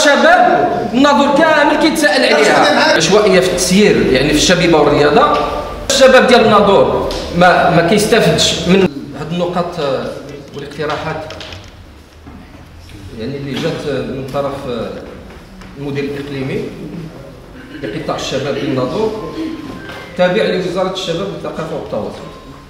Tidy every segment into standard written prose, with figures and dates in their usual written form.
الشباب الناظور كامل كيتساءل عليها. عشوائيه في التسيير يعني في الشبيبه والرياضه. الشباب ديال الناظور ما كيستافدش من هاد النقط والاقتراحات يعني اللي جات من طرف المدير الاقليمي لقطاع الشباب بالناظور تابع لوزاره الشباب والثقافه والتواصل.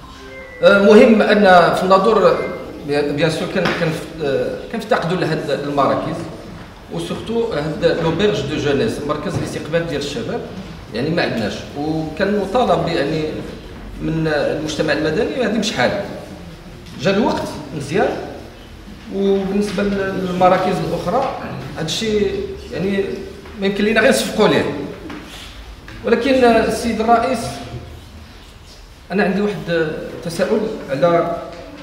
مهم ان في الناظور بيان سور كنفتقدوا لهاد المراكز وسورتو هاد لوبيرج دو جونيس مركز الاستقبال ديال الشباب يعني ما عندناش، وكان مطالب يعني من المجتمع المدني هذه بشحال جا الوقت مزيان. وبالنسبه للمراكز الاخرى هذا الشيء يعني ما يمكن لينا غير نصفقوا ليه. ولكن السيد الرئيس انا عندي واحد التساؤل على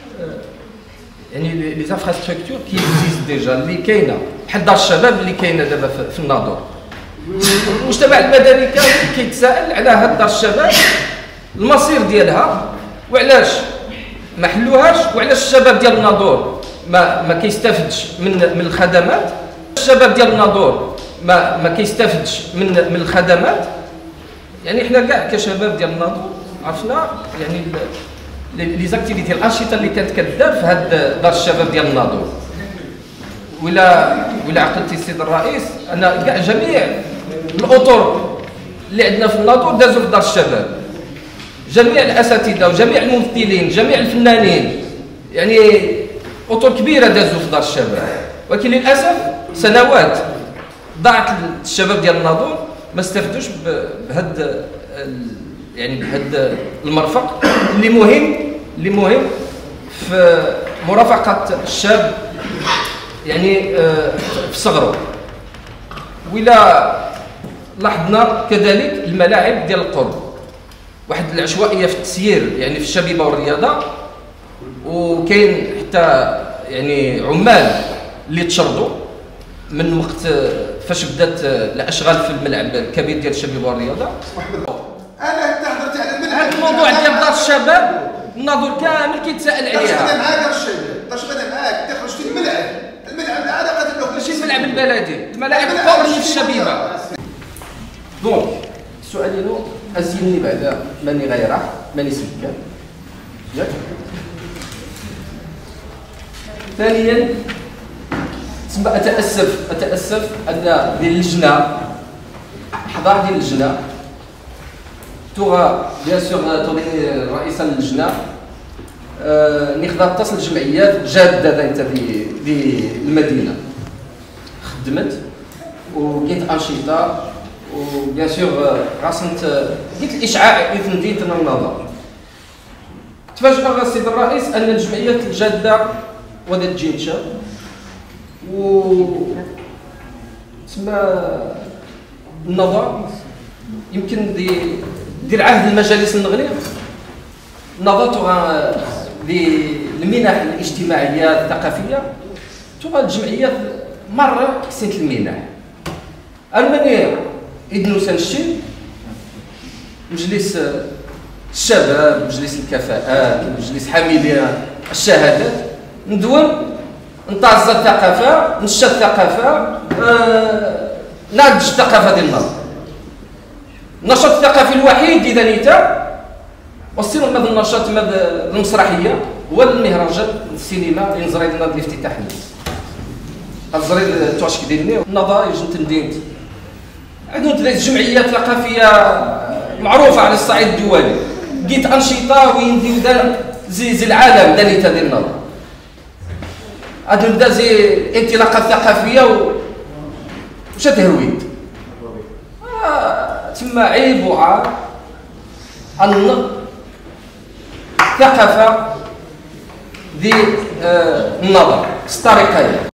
يعني لي زانفراستركتور كي اكزيست ديجا اللي كاينه بحال دار الشباب اللي كاينه دابا في الناظور. المجتمع المدني كامل كيتساءل على هاد دار الشباب المصير ديالها وعلاش ما حلوهاش، وعلاش الشباب ديال الناظور ما كيستافدش من الخدمات. الشباب ديال الناظور ما كيستافدش من الخدمات. يعني حنا كاع كشباب ديال الناظور عرفنا يعني لي زاكتيفيتي الانشطه اللي كانت كدار في هاد دار الشباب ديال الناظور. ولا عقلتي السيد الرئيس ان كاع جميع الاطر اللي عندنا في الناظور دازوا في دار الشباب، جميع الاساتذه وجميع الممثلين جميع الفنانين يعني اطر كبيره دازوا في دار الشباب. ولكن للاسف سنوات ضاعت الشباب ديال الناظور ما استفدوش بهذا يعني بهذا المرفق اللي مهم في مرافقه الشاب يعني في صغره. ولا لاحظنا كذلك الملاعب ديال القرب واحد العشوائيه في التسيير يعني في الشبيبه والرياضه، وكاين حتى يعني عمال اللي تشردوا من وقت فاش بدات الاشغال في الملعب الكبير ديال الشبيبه والرياضه. انا انت هضرت على الملعب، هذا الموضوع ديال دار الشباب الناظور كامل كيتساءل عليها. اش بدا معاك دار الشباب؟ اش بدا معاك؟ انت خرجتي الملعب لا علاقه له ماشي الملعب البلدي، الملاعب الكبرى اللي في الشبيبه. دونك السؤال ديالو ازيني بعدا ماني غيره ماني سكان ياك. ثانيا تسمى اتاسف ان ديال اللجنه احضار ديال اللجنه توغا بيان سور توري رئيس اللجنه نخضع تصل الجمعيات جاده انت في المدينه خدمت وقيت انشطه وبيان سور راسنت قلت الاشعاع في مدينه النظر. تفاجأ السيد الرئيس ان الجمعيات الجاده ودا تجي و تسمى النظر يمكن دير عهد المجالس النغليه النظر للمنح الاجتماعيه الثقافيه تبقى الجمعيات مره حسنت المنح. المانيا إدنو سنشي مجلس الشباب مجلس الكفاءات مجلس حاملي الشهادات ندوم نطاز الثقافه نشا الثقافه نعدج الثقافه ديال النظر. النشاط الثقافي الوحيد اذا نيتا وصلنا هذا النشاط المسرحيه هو المهرجان السينما اللي نزريد لنا الافتتاح الزريد تواشك ديالنا النظر يجن تندينت عندنا جمعيات ثقافيه معروفه على الصعيد الدولي لقيت انشطه وين دار زي العالم دانيتا ديال النظر. هاد نبدا زي الانطلاقه الثقافيه وش تهرويد تما عيب وعار ان الثقافه ذي النظر ستاريقيه.